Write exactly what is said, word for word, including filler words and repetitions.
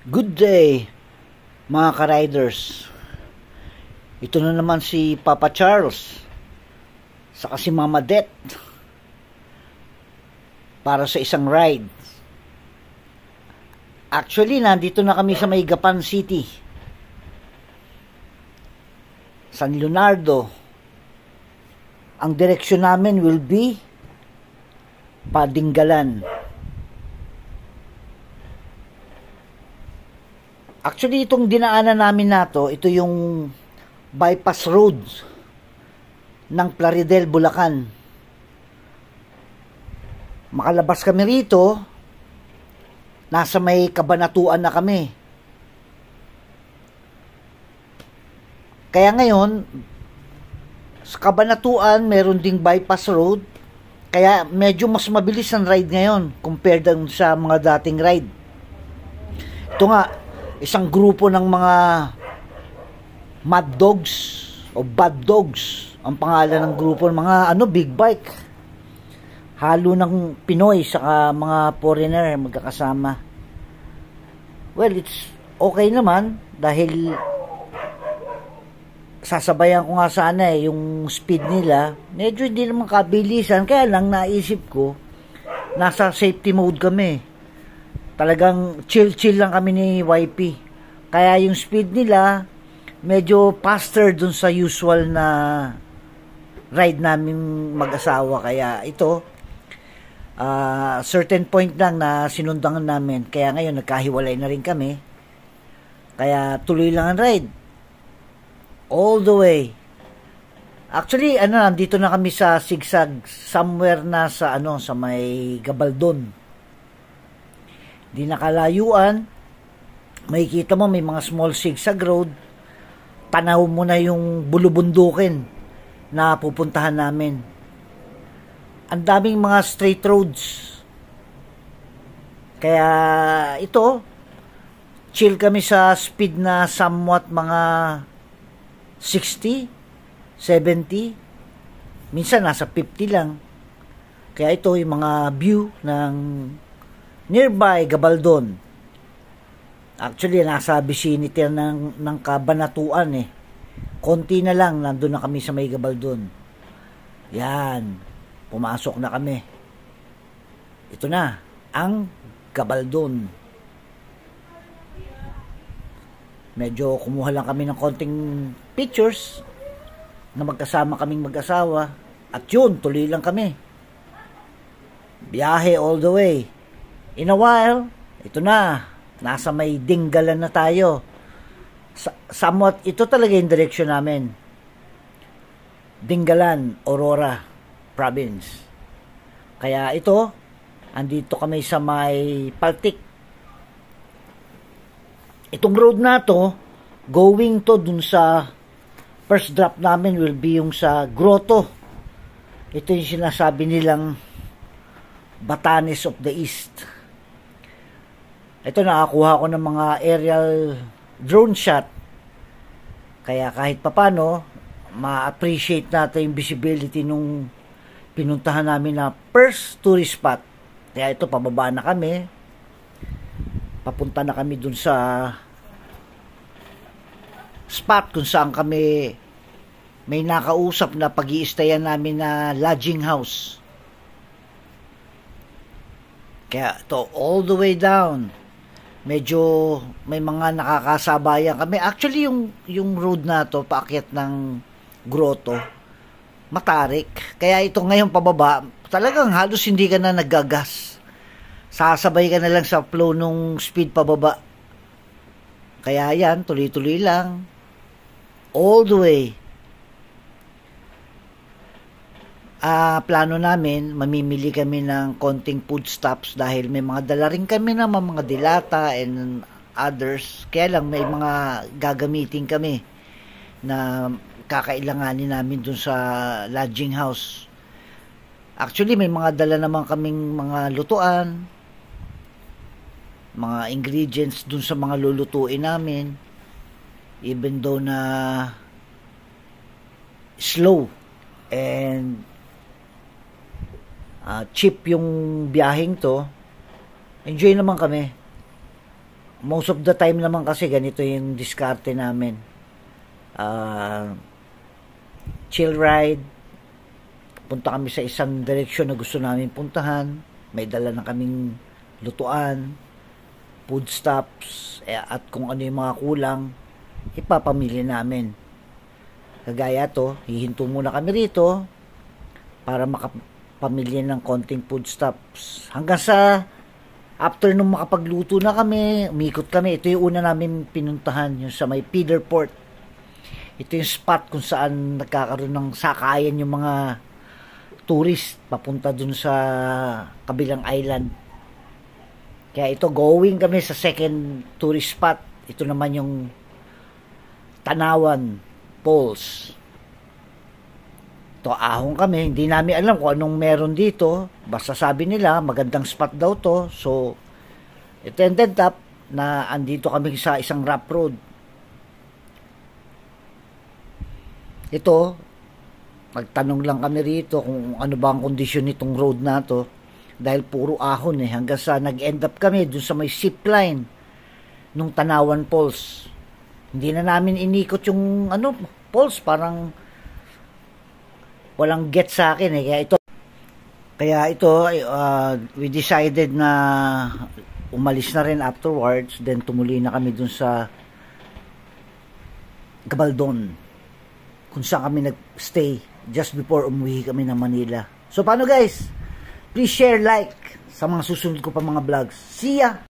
Good day, mga ka-riders. Ito na naman si Papa Charles saka si Mama Det para sa isang ride. Actually, nandito na kami sa may Gapan City, San Leonardo. Ang direksyon namin will be Padinggalan. Actually, itong dinaanan namin na to, ito yung bypass road ng Plaridel, Bulacan. Makalabas kami rito, nasa may Kabanatuan na kami. Kaya ngayon, sa Kabanatuan, meron ding bypass road, kaya medyo mas mabilis ang ride ngayon compared sa mga dating ride. Ito nga, isang grupo ng mga mad dogs o bad dogs ang pangalan ng grupo, mga ano, big bike, halo ng Pinoy saka mga foreigner magkakasama. Well, it's okay naman dahil sasabayan ko nga sana eh, yung speed nila medyo hindi naman kabilisan, kaya lang naisip ko nasa safety mode kami. Talagang chill-chill lang kami ni Y P. Kaya yung speed nila, medyo faster dun sa usual na ride namin mag-asawa. Kaya ito, uh, certain point lang na sinundangan namin. Kaya ngayon, nagkahiwalay na rin kami. Kaya tuloy lang ang ride. All the way. Actually, ano, nandito na kami sa Sigsag. Somewhere na sa, ano, sa may Gabaldon. Di nakalayuan, makikita mo may mga small zigzag road, tanaw mo na yung bulubundukin na pupuntahan namin. Ang daming mga straight roads. Kaya ito, chill kami sa speed na somewhat mga sixty, seventy, minsan nasa fifty lang. Kaya ito yung mga view ng nearby Gabaldon. Actually, nasa vicinity ng, ng Kabanatuan eh. Konti na lang, nandun na kami sa may Gabaldon. Yan. Pumasok na kami. Ito na, ang Gabaldon. Medyo kumuha lang kami ng konting pictures na magkasama kaming mag-asawa. At yun, tuloy lang kami. Biyahe all the way. In a while, ito na, nasa may Dinggalan na tayo. Somewhat, ito talaga yung direksyon namin. Dinggalan, Aurora Province. Kaya ito, andito kami sa may Paltik. Itong road na to, going to dun sa first drop namin will be yung sa Grotto. Ito yung sinasabi nilang Batanes of the East. Ito, nakakuha ko ng mga aerial drone shot. Kaya kahit papano, ma-appreciate natin yung visibility nung pinuntahan namin na first tourist spot. Kaya ito, pababa na kami. Papunta na kami dun sa spot kung saan kami may nakausap na pag-i-stayan namin na lodging house. Kaya ito, all the way down, medyo may mga nakakasabayan kami. Actually, yung, yung road na to, paakyat ng Grotto, matarik. Kaya ito ngayon pababa, talagang halos hindi ka na naggagas. Sasabay ka na lang sa flow nung speed pababa. Kaya yan, tuloy-tuloy lang. All the way. Uh, plano namin, mamimili kami ng konting food stops dahil may mga dala rin kami na mga dilata and others. Kaya lang may mga gagamitin kami na kakailanganin namin dun sa lodging house. Actually, may mga dala naman kaming mga lutuan, mga ingredients dun sa mga lulutuin namin, even though na slow and uh, cheap yung biyaheng to, enjoy naman kami. most of the time naman kasi ganito yung diskarte namin. Uh, chill ride, punta kami sa isang direksyon na gusto namin puntahan, may dala na kaming lutuan, food stops, eh, at kung ano yung mga kulang, ipapamili namin. Kagaya to, hihinto muna kami rito para makapamili ng konting food stops. Hanggang sa after nung makapagluto na kami, umikot kami. Ito yung una namin pinuntahan, yung sa may Feeder Port. Ito yung spot kung saan nagkakaroon ng sakayan yung mga tourist papunta dun sa kabilang island. Kaya ito, going kami sa second tourist spot. Ito naman yung Tanawan Falls. Ito, ahong kami. Hindi namin alam kung anong meron dito. Basta sabi nila, magandang spot daw to. So, it ended up na andito kami sa isang rough road. Ito, nagtanong lang kami rito kung ano ba ang kondisyon nitong road na to. Dahil puro ahon eh. Hanggang sa nag-end up kami dun sa may zip line nung Tanawan Falls. Hindi na namin inikot yung ano, falls. Parang walang get sa akin eh. Kaya ito, kaya ito uh, we decided na umalis na rin afterwards. Then tumuli na kami dun sa Gabaldon, kung saan kami nag-stay just before umuwi kami ng Manila. So paano guys? Please share, like sa mga susunod ko pa mga vlogs. See ya!